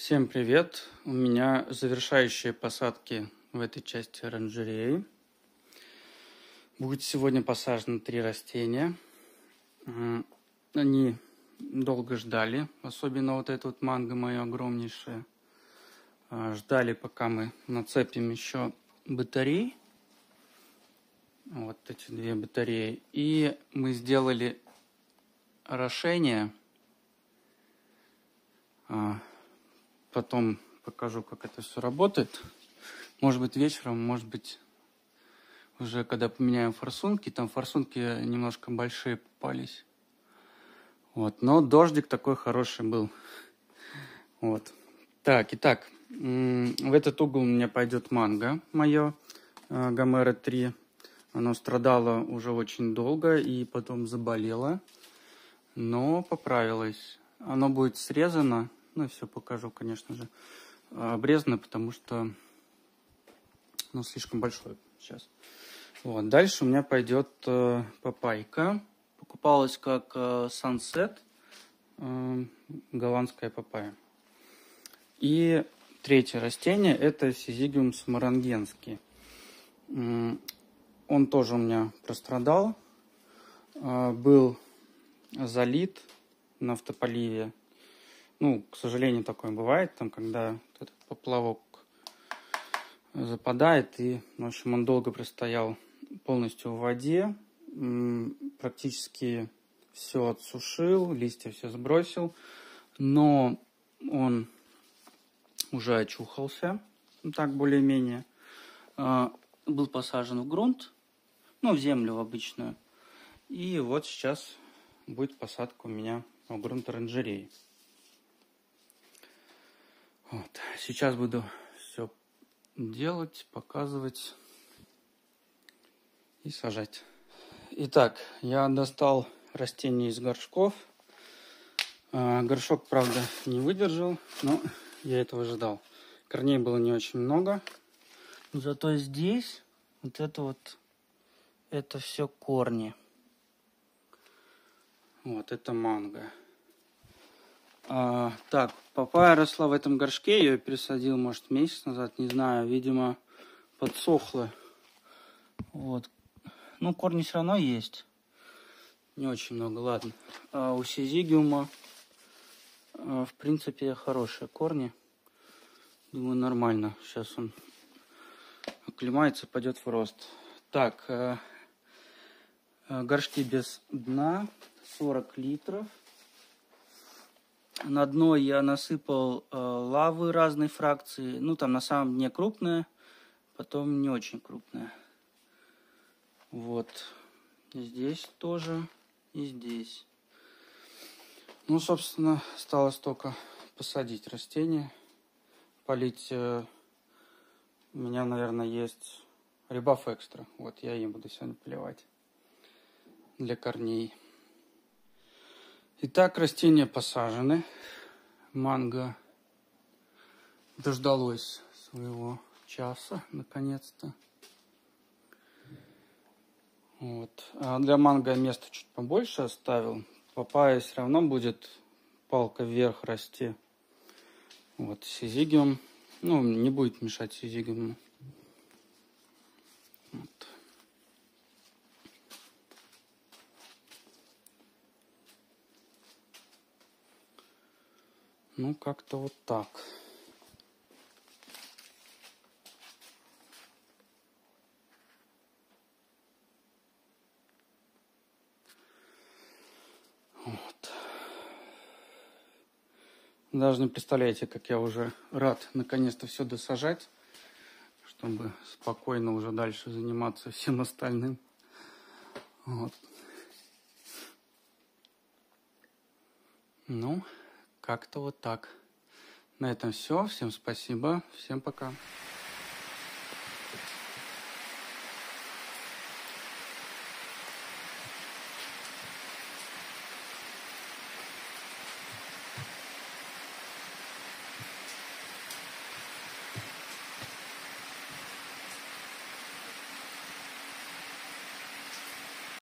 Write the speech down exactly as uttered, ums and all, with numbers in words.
Всем привет! У меня завершающие посадки в этой части оранжереи. Будет сегодня посажено три растения. Они долго ждали, особенно вот это вот манго мое огромнейшее. Ждали, пока мы нацепим еще батареи. Вот эти две батареи. И мы сделали орошение. Потом покажу, как это все работает. Может быть, вечером, может быть, уже когда поменяем форсунки. Там форсунки немножко большие попались. Вот. Но дождик такой хороший был. Вот. Так, итак, в этот угол у меня пойдет манго мое, Гомера три. Оно страдало уже очень долго и потом заболело, но поправилось. Оно будет срезано. Ну, все покажу, конечно же. Обрезано, потому что ну, слишком большое сейчас. Вот. Дальше у меня пойдет э, папайка. Покупалась как э, Sunset, э, голландская папайя. И третье растение это Сизигиум самарангенский. Он тоже у меня прострадал. Э, был залит на автополиве. Ну, к сожалению, такое бывает, там, когда этот поплавок западает, и, в общем, он долго простоял полностью в воде, практически все отсушил, листья все сбросил, но он уже очухался, так более-менее, был посажен в грунт, ну, в землю обычную, и вот сейчас будет посадка у меня в грунт оранжереи. Вот. Сейчас буду все делать, показывать и сажать. Итак, я достал растения из горшков. Горшок, правда, не выдержал, но я этого ожидал. Корней было не очень много. Зато здесь вот это вот, это все корни. Вот, это манго. А, так, папайя росла в этом горшке, я ее пересадил, может, месяц назад, не знаю, видимо, подсохла. Вот. Ну, корни все равно есть. Не очень много, ладно. А у сизигиума, а, в принципе, хорошие корни. Думаю, нормально. Сейчас он оклемается, пойдет в рост. Так, а, а, горшки без дна, сорок литров. На дно я насыпал э, лавы разной фракции. Ну, там на самом дне крупная, потом не очень крупная. Вот. Здесь тоже и здесь. Ну, собственно, осталось только посадить растения. Полить. Э, у меня, наверное, есть ребаф экстра. Вот, я им буду сегодня поливать. Для корней. Итак, растения посажены. Манго дождалось своего часа, наконец-то. Вот. А для манго место чуть побольше оставил. Папайя все равно будет палка вверх расти. Вот, сизигиум. Ну, не будет мешать сизигиуму. Вот. Ну, как-то вот так. Вот. Даже не представляете, как я уже рад наконец-то все досажать, чтобы спокойно уже дальше заниматься всем остальным. Вот. Ну, как-то вот так. На этом все. Всем спасибо. Всем пока.